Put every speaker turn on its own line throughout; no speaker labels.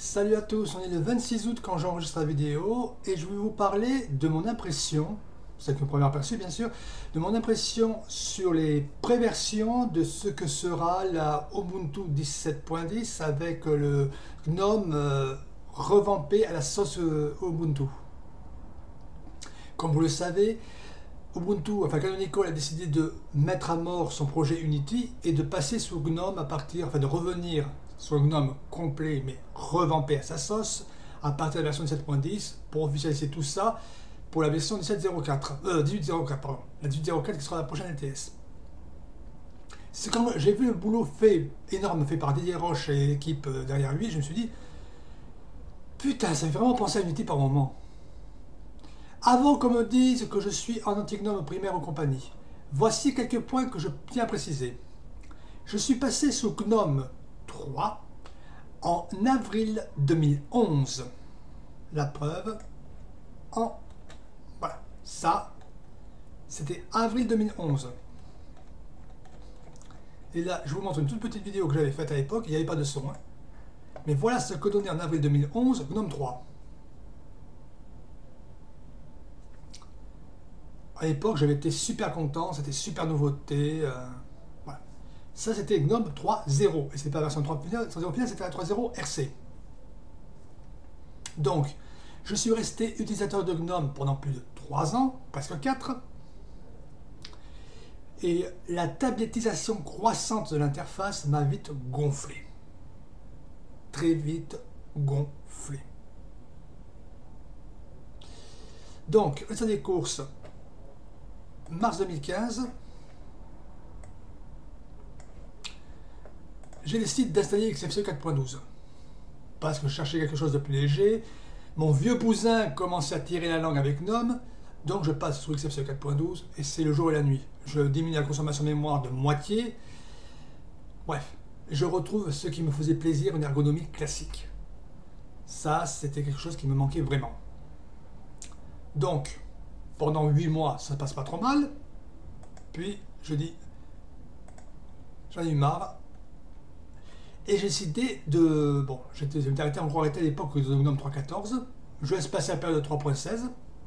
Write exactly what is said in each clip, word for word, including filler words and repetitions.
Salut à tous, on est le vingt-six août quand j'enregistre la vidéo et je vais vous parler de mon impression, c'est mon premier aperçu bien sûr, de mon impression sur les préversions de ce que sera la Ubuntu dix-sept point dix avec le GNOME euh, revampé à la sauce euh, Ubuntu. Comme vous le savez, Ubuntu, enfin Canonical a décidé de mettre à mort son projet Unity et de passer sous GNOME à partir, enfin de revenir sur le GNOME complet mais revampé à sa sauce à partir de la version dix-sept point dix pour officialiser tout ça pour la version dix-sept point zéro quatre, euh, dix-huit point zéro quatre, pardon, la dix-huit point zéro quatre qui sera la prochaine L T S. C'est quand j'ai vu le boulot fait, énorme, fait par Didier Roche et l'équipe derrière lui, je me suis dit putain, ça fait vraiment penser à Unity par moment. Avant qu'on me dise que je suis en anti-GNOME primaire ou compagnie, voici quelques points que je tiens à préciser. Je suis passé sous GNOME trois en avril deux mille onze. La preuve, en... Voilà, ça, c'était avril deux mille onze. Et là, je vous montre une toute petite vidéo que j'avais faite à l'époque, il n'y avait pas de son. Hein. Mais voilà ce que donnait en avril deux mille onze GNOME trois. À l'époque, j'avais été super content, c'était super nouveauté. Euh, voilà. Ça, c'était GNOME trois point zéro. Et ce n'est pas la version trois point zéro finale, c'était la trois point zéro R C. Donc, je suis resté utilisateur de GNOME pendant plus de trois ans, presque quatre. Et la tablettisation croissante de l'interface m'a vite gonflé. Très vite gonflé. Donc, résultat des courses. Mars deux mille quinze, j'ai décidé d'installer X F C E quatre point douze parce que je cherchais quelque chose de plus léger. Mon vieux cousin commençait à tirer la langue avec GNOME, donc je passe sur X F C E quatre point douze et c'est le jour et la nuit. Je diminue la consommation de mémoire de moitié. Bref, je retrouve ce qui me faisait plaisir, une ergonomie classique. Ça, c'était quelque chose qui me manquait vraiment. Donc, pendant huit mois, ça ne passe pas trop mal. Puis, je dis, j'en ai eu marre. Et j'ai décidé de... Bon, j'étais arrêté, encore arrêté à l'époque de GNOME trois point quatorze. Je laisse passer la période de trois point seize.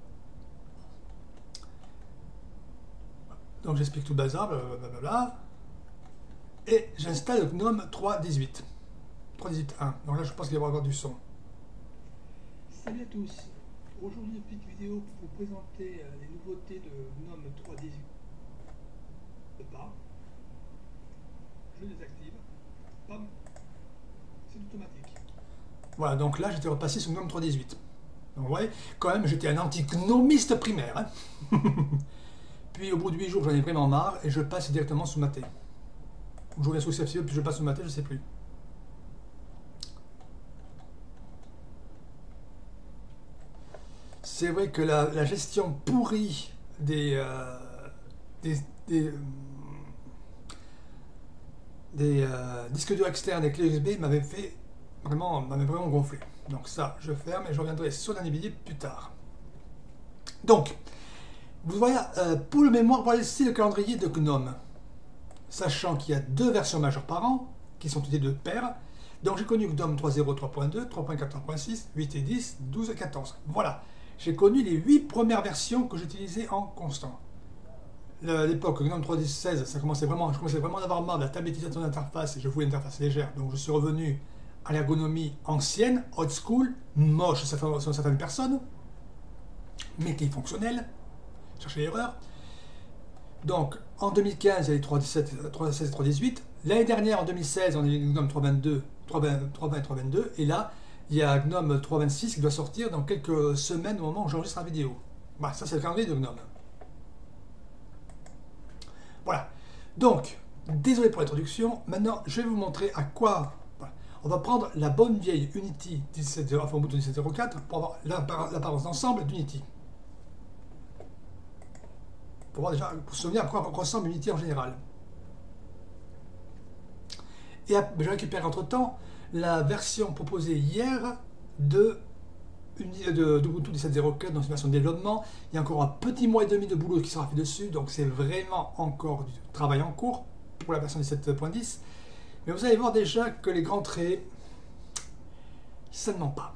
Donc, j'explique tout le bazar, blablabla. Et j'installe le GNOME trois point dix-huit. trois point dix-huit point un. Donc là, je pense qu'il va y avoir du son.
Salut à tous. Aujourd'hui, une petite vidéo pour vous présenter les nouveautés de GNOME trois point dix-huit. Pas. Je désactive. Pam. C'est automatique.
Voilà, donc là, j'étais repassé sur GNOME trois point dix-huit. Donc, vous voyez, quand même, j'étais un anti-gnomiste primaire. Hein. Puis, au bout de huit jours, j'en ai vraiment marre et je passe directement sous Maté. Je reviens sous C F C E, puis je passe sous Maté, je ne sais plus. C'est vrai que la, la gestion pourrie des, euh, des, des, des euh, disques durs externes et clés U S B m'avait fait vraiment, m'avait vraiment gonflé. Donc ça, je ferme et je reviendrai sur Nanibilly plus tard. Donc, vous voyez, euh, pour le mémoire, voilà ici le calendrier de GNOME. Sachant qu'il y a deux versions majeures par an, qui sont toutes les deux paires. Donc j'ai connu GNOME trois point zéro, trois point deux, trois point quatre, trois point six, huit et dix, douze et quatorze. Voilà. J'ai connu les huit premières versions que j'utilisais en constant. À l'époque, GNOME trois point seize, ça commençait vraiment, je commençais vraiment à avoir marre de la tablettisation d'interface et je voulais une interface légère. Donc je suis revenu à l'ergonomie ancienne, old school, moche sur certaines personnes, mais qui est fonctionnelle. Cherchez l'erreur. Donc en deux mille quinze, il y a les trois point dix-sept, trois point seize et trois point dix-huit. L'année dernière, en deux mille seize, on a eu GNOME trois point vingt-deux, trois point vingt et trois point vingt-deux. Et là, il y a GNOME trois point vingt-six qui doit sortir dans quelques semaines au moment où j'enregistre la vidéo. Bah, ça, c'est le calendrier de GNOME. Voilà. Donc, désolé pour l'introduction. Maintenant, je vais vous montrer à quoi... Voilà. On va prendre la bonne vieille Unity dix-sept point zéro, enfin, Ubuntu dix-sept point zéro quatre pour avoir l'apparence d'ensemble d'Unity. Pour voir déjà, pour se souvenir à quoi ressemble Unity en général. Et je récupère entre-temps la version proposée hier de d'Ubuntu dix-sept point zéro quatre dans une version de développement. Il y a encore un petit mois et demi de boulot qui sera fait dessus, donc c'est vraiment encore du travail en cours pour la version dix-sept point dix. Mais vous allez voir déjà que les grands traits, ça ne ment pas.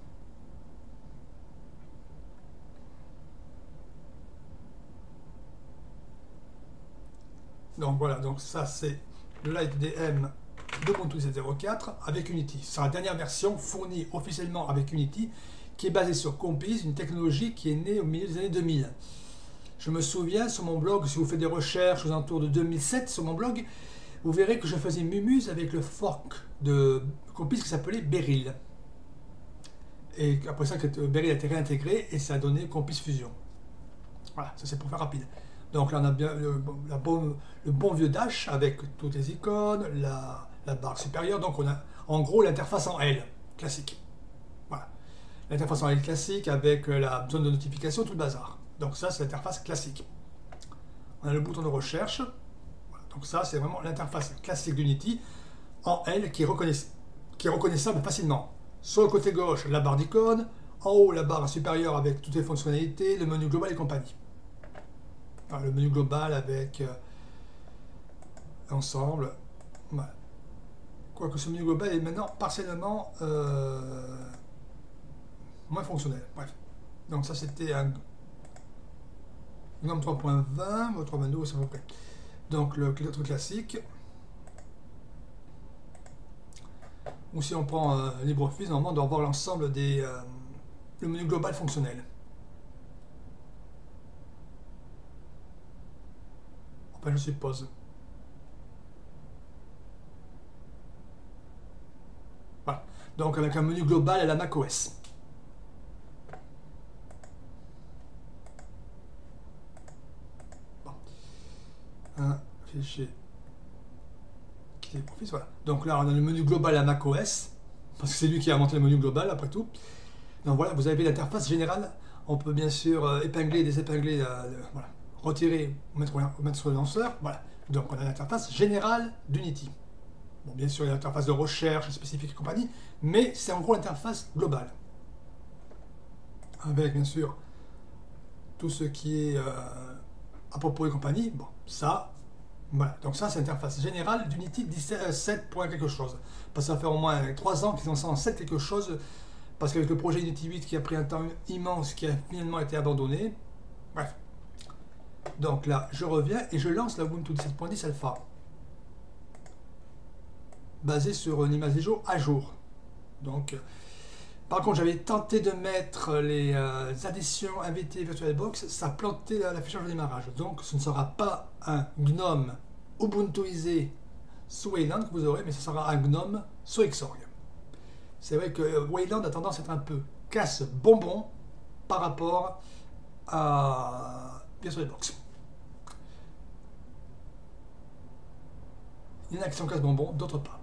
Donc voilà, donc ça c'est le LightDM d'Ubuntu dix-sept zéro quatre avec Unity. C'est la dernière version fournie officiellement avec Unity qui est basée sur Compiz, une technologie qui est née au milieu des années deux mille. Je me souviens sur mon blog, si vous faites des recherches aux alentours de deux mille sept sur mon blog, vous verrez que je faisais mumuse avec le fork de Compiz qui s'appelait Beryl. Et après ça, Beryl a été réintégré et ça a donné Compiz Fusion. Voilà, ça c'est pour faire rapide. Donc là on a bien le, la bon, le bon vieux Dash avec toutes les icônes, la, la barre supérieure, donc on a en gros l'interface en L, classique. Voilà. L'interface en L classique avec la zone de notification, tout le bazar. Donc ça c'est l'interface classique. On a le bouton de recherche. Voilà. Donc ça c'est vraiment l'interface classique d'Unity en L qui est, reconnaissable, qui est reconnaissable facilement. Sur le côté gauche, la barre d'icônes, en haut la barre supérieure avec toutes les fonctionnalités, le menu global et compagnie. Alors, le menu global avec euh, l'ensemble. Voilà. Quoique ce menu global est maintenant partiellement euh, moins fonctionnel. Bref. Donc ça c'était un GNOME trois point vingt, ou trois point vingt-deux, c'est à peu près. Donc le, le truc classique. Ou si on prend euh, LibreOffice, normalement on doit avoir l'ensemble des euh, le menu global fonctionnel. Enfin, je suppose. Voilà. Donc avec un menu global à la macOS. Bon. Un fichier. Quitter LibreOffice, voilà. Donc là on a le menu global à macOS. Parce que c'est lui qui a inventé le menu global après tout. Donc voilà, vous avez l'interface générale. On peut bien sûr euh, épingler, désépingler, euh, le, voilà, retirer, mettre, mettre sur le lanceur. Voilà. Donc on a l'interface générale d'Unity. Bon, bien sûr, il y a l'interface de recherche spécifique et compagnie, mais c'est en gros l'interface globale. Avec bien sûr tout ce qui est euh, à propos et compagnie. Bon, ça, voilà. Donc ça, c'est l'interface générale d'Unity dix-sept point quelque chose. Parce que ça fait au moins trois ans qu'ils ont ça en sept quelque chose. Parce qu'avec le projet Unity huit qui a pris un temps immense, qui a finalement été abandonné. Bref. Donc là, je reviens et je lance la Ubuntu dix-sept point dix Alpha. Basé sur une image mise à jour. Donc, euh, par contre, j'avais tenté de mettre les euh, additions M V T VirtualBox, ça a planté l'affichage de démarrage. Donc, ce ne sera pas un GNOME Ubuntuisé sous Wayland que vous aurez, mais ce sera un GNOME sous Xorg. C'est vrai que Wayland a tendance à être un peu casse-bonbon par rapport à VirtualBox. Il y en a qui sont casse-bonbon, d'autres pas.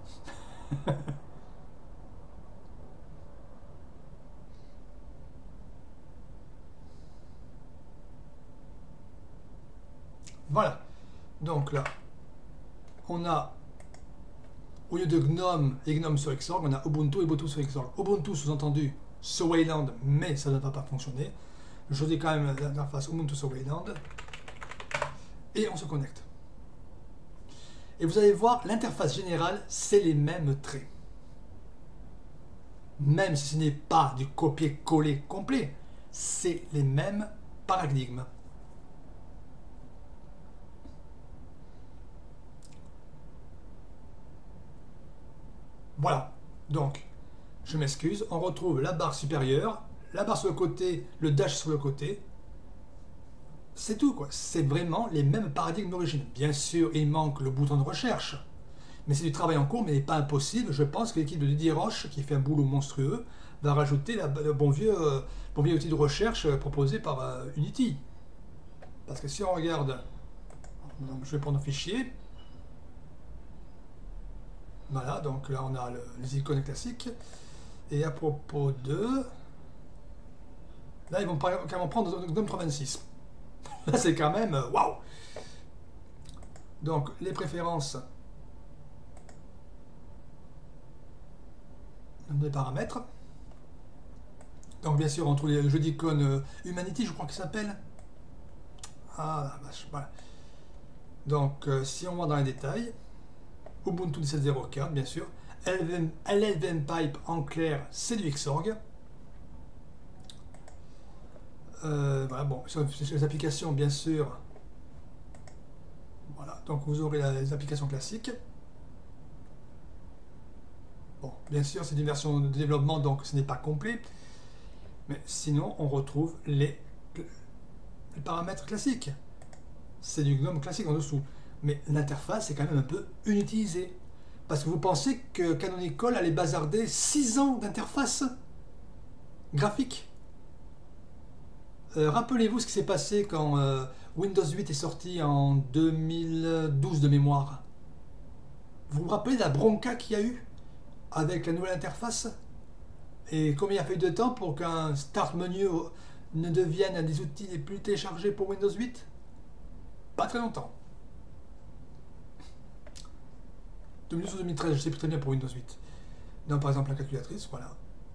Voilà. Donc là, on a, au lieu de GNOME et GNOME sur Xorg, on a Ubuntu et Ubuntu sur Xorg. Ubuntu sous-entendu sur Wayland, mais ça ne va pas fonctionner. Je dis quand même l'interface Ubuntu sur Wayland. Et on se connecte. Et vous allez voir, l'interface générale, c'est les mêmes traits. Même si ce n'est pas du copier-coller complet, c'est les mêmes paradigmes. Voilà, donc, je m'excuse, on retrouve la barre supérieure, la barre sur le côté, le dash sur le côté. C'est tout, quoi. C'est vraiment les mêmes paradigmes d'origine. Bien sûr, il manque le bouton de recherche. Mais c'est du travail en cours, mais il n'est pas impossible. Je pense que l'équipe de Didier Roche, qui fait un boulot monstrueux, va rajouter la, le bon vieux, euh, bon vieux outil de recherche euh, proposé par euh, Unity. Parce que si on regarde, donc je vais prendre un fichier. Voilà, donc là on a le, les icônes classiques. Et à propos de... Là, ils vont carrément prendre GNOME trois vingt-six. Là, c'est quand même... Waouh! Donc, les préférences... des paramètres. Donc bien sûr on trouve le jeu d'icônes euh, Humanity, je crois qu'il s'appelle. Ah la vache, voilà. Donc euh, si on va dans les détails, Ubuntu dix-sept zéro quatre bien sûr, L L V M Pipe en clair, c'est du Xorg. Euh, voilà, bon, sur les applications, bien sûr. Voilà, donc vous aurez les applications classiques. Bon, bien sûr, c'est une version de développement, donc ce n'est pas complet. Mais sinon, on retrouve les, les paramètres classiques. C'est du GNOME classique en dessous. Mais l'interface est quand même un peu inutilisée. Parce que vous pensez que Canonical allait bazarder six ans d'interface graphique. Euh, Rappelez-vous ce qui s'est passé quand euh, Windows huit est sorti en deux mille douze de mémoire. Vous vous rappelez de la bronca qu'il y a eu avec la nouvelle interface? Et combien il a fallu de temps pour qu'un Start Menu ne devienne un des outils les plus téléchargés pour Windows huit? Pas très longtemps. deux mille douze ou deux mille treize, je sais plus très bien pour Windows huit. Donc par exemple la calculatrice, voilà.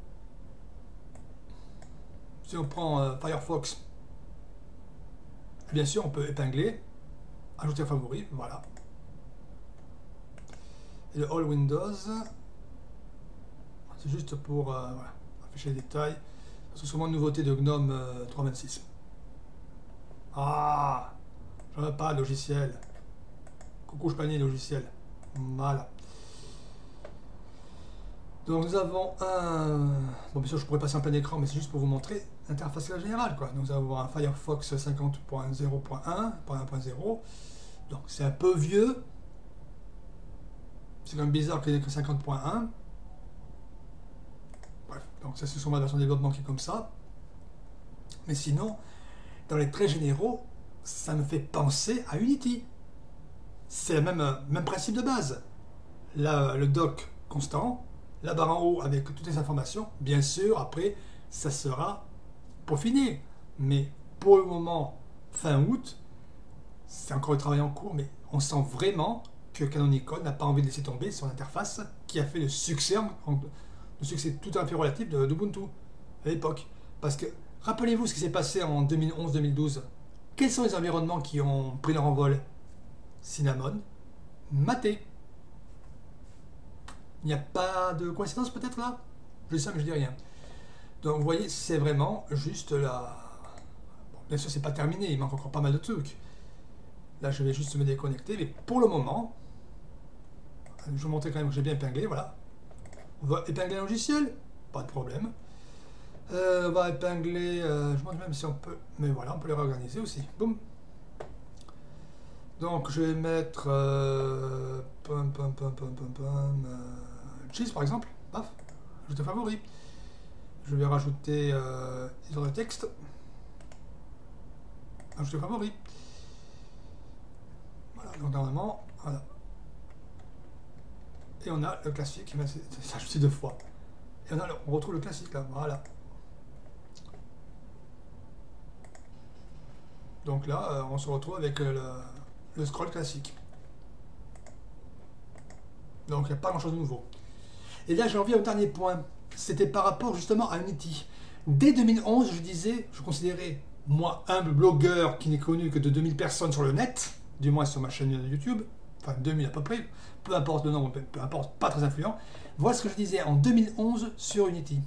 Si on prend euh, Firefox, bien sûr on peut épingler, ajouter un favori, voilà. Et le All Windows, c'est juste pour euh, voilà, afficher les détails. C'est souvent une nouveauté de GNOME euh, trois point vingt-six. Ah, j'en ai pas de logiciel. Coucou, je panier logiciel. Voilà. Donc nous avons un... Bon, bien sûr, je pourrais passer en plein écran, mais c'est juste pour vous montrer l'interface générale, quoi. Donc, nous avons un Firefox cinquante point zéro point un, un point zéro. Donc c'est un peu vieux. C'est quand même bizarre qu'il n'y ait que cinquante point un. Bref, donc ça c'est sur ma version de développement qui est comme ça. Mais sinon, dans les traits généraux, ça me fait penser à Unity. C'est le même, même principe de base. Là, le doc constant, la barre en haut avec toutes les informations. Bien sûr, après, ça sera peaufiné. Mais pour le moment, fin août, c'est encore le travail en cours, mais on sent vraiment que Canonical n'a pas envie de laisser tomber son interface qui a fait le succès, le succès tout à fait relatif d'Ubuntu à l'époque. Parce que, rappelez-vous ce qui s'est passé en deux mille onze deux mille douze. Quels sont les environnements qui ont pris leur envol? Cinnamon, Maté. Il n'y a pas de coïncidence peut-être là? Je dis ça mais je dis rien. Donc vous voyez, c'est vraiment juste la... Bon, bien sûr c'est pas terminé, il manque encore pas mal de trucs. Là je vais juste me déconnecter, mais pour le moment, je vais vous montrer quand même que j'ai bien épinglé, voilà. On va épingler un logiciel, pas de problème. Euh, on va épingler, euh, je me demande même si on peut, mais voilà, on peut les réorganiser aussi. Boum. Donc je vais mettre euh, pum, pum, pum, pum, pum, pum, euh, cheese par exemple, paf, ajouter favori. Je vais rajouter euh, éditeur de texte, ajouter favori. Voilà, donc normalement, voilà. Et on a le classique, c'est ajouté deux fois. Et on, a, on retrouve le classique là, voilà. Donc là, euh, on se retrouve avec euh, le, le scroll classique. Donc il n'y a pas grand chose de nouveau. Et là j'en viens au dernier point. C'était par rapport justement à Unity. Dès deux mille onze, je disais, je considérais, moi, humble blogueur qui n'est connu que de deux mille personnes sur le net, du moins sur ma chaîne YouTube, enfin deux mille à peu près, peu importe le nombre, peu importe, pas très influent. Voilà ce que je disais en deux mille onze sur Unity.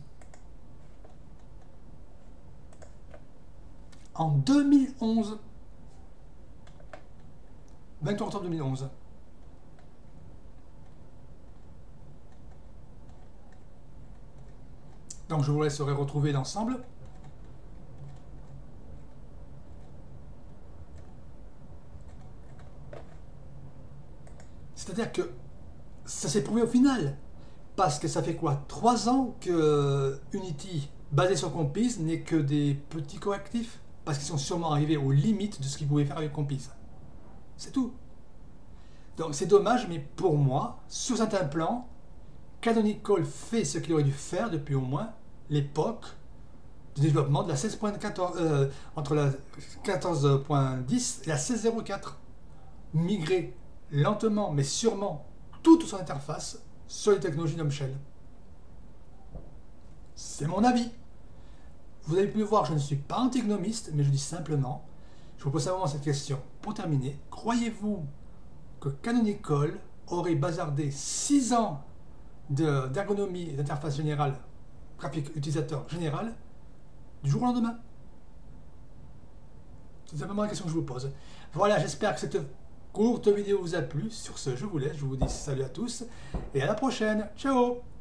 En deux mille onze, vingt-trois octobre deux mille onze. Donc je vous laisserai retrouver l'ensemble. C'est-à-dire que ça s'est prouvé au final. Parce que ça fait quoi? Trois ans que Unity, basé sur Compiz, n'est que des petits correctifs. Parce qu'ils sont sûrement arrivés aux limites de ce qu'ils pouvaient faire avec Compiz. C'est tout. Donc c'est dommage, mais pour moi, sur certains plans, Canonical fait ce qu'il aurait dû faire depuis au moins l'époque de développement de la seize point quatorze, euh, entre la quatorze point dix et la seize point zéro quatre. Migrer lentement mais sûrement toute son interface sur les technologies GNOME Shell. C'est mon avis. Vous avez pu le voir, je ne suis pas anti-gnomiste, mais je dis simplement, je vous pose simplement cette question. Pour terminer, croyez-vous que Canonical aurait bazardé six ans de- d'ergonomie et d'interface générale, graphique utilisateur général, du jour au lendemain? C'est simplement la question que je vous pose. Voilà, j'espère que cette courte vidéo vous a plu. Sur ce, je vous laisse, je vous dis salut à tous et à la prochaine. Ciao!